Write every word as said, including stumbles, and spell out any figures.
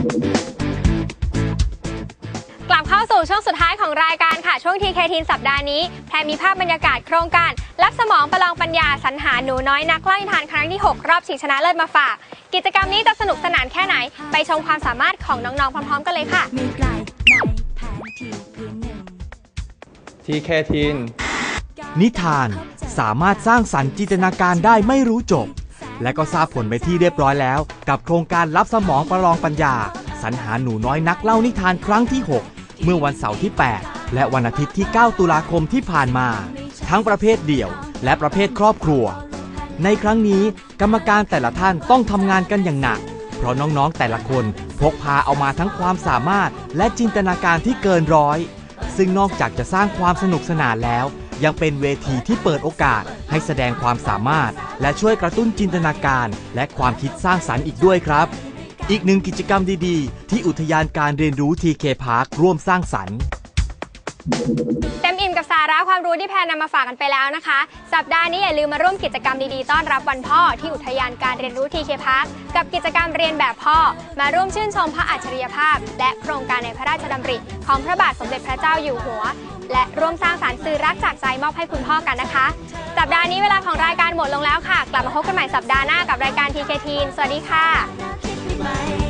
กลับเข้าสู่ช่วงสุดท้ายของรายการค่ะช่วง ที เค ทีน สัปดาห์นี้แพรมีภาพบรรยากาศโครงการรับสมองประลองปัญญาสรรหาหนูน้อยนักเล่านิทานครั้งที่หกรอบชิงชนะเลิศมาฝากกิจกรรมนี้จะสนุกสนานแค่ไหนไปชมความสามารถของน้องๆพร้อมๆกันเลยค่ะมีไกลในแผนที่พื้นหนึ่งที เค ที นนิทานสามารถสร้างสรรค์จินตนาการได้ไม่รู้จบและก็ทราบผลไปที่เรียบร้อยแล้วกับโครงการรับสมองประลองปัญญาสรรหาหนูน้อยนักเล่านิทานครั้งที่หกเมื่อวันเสาร์ที่แปดและวันอาทิตย์ที่เก้าตุลาคมที่ผ่านมาทั้งประเภทเดี่ยวและประเภทครอบครัวในครั้งนี้กรรมการแต่ละท่านต้องทำงานกันอย่างหนักเพราะน้องๆแต่ละคนพกพาเอามาทั้งความสามารถและจินตนาการที่เกินร้อยซึ่งนอกจากจะสร้างความสนุกสนานแล้วยังเป็นเวทีที่เปิดโอกาสให้แสดงความสามารถและช่วยกระตุ้นจินตนาการและความคิดสร้างสรรค์อีกด้วยครับอีกหนึ่งกิจกรรมดีๆที่อุทยานการเรียนรู้ ที เค Park ร่วมสร้างสรรค์เต็มอิ่มกับสาระความรู้ที่แพรนำมาฝากกันไปแล้วนะคะสัปดาห์นี้อย่าลืมมาร่วมกิจกรรมดีๆต้อนรับวันพ่อที่อุทยานการเรียนรู้ ที เค Park กับกิจกรรมเรียนแบบพ่อมาร่วมชื่นชมพระอัจฉริยภาพและโครงการในพระราชดำริของพระบาทสมเด็จพระเจ้าอยู่หัวและร่วมสร้างสรรค์สื่อรักจากใจมอบให้คุณพ่อกันนะคะสัปดาห์นี้เวลาของรายการหมดลงแล้วค่ะกลับมาพบกันใหม่สัปดาห์หน้ากับรายการ ที เค ทีน สวัสดีค่ะ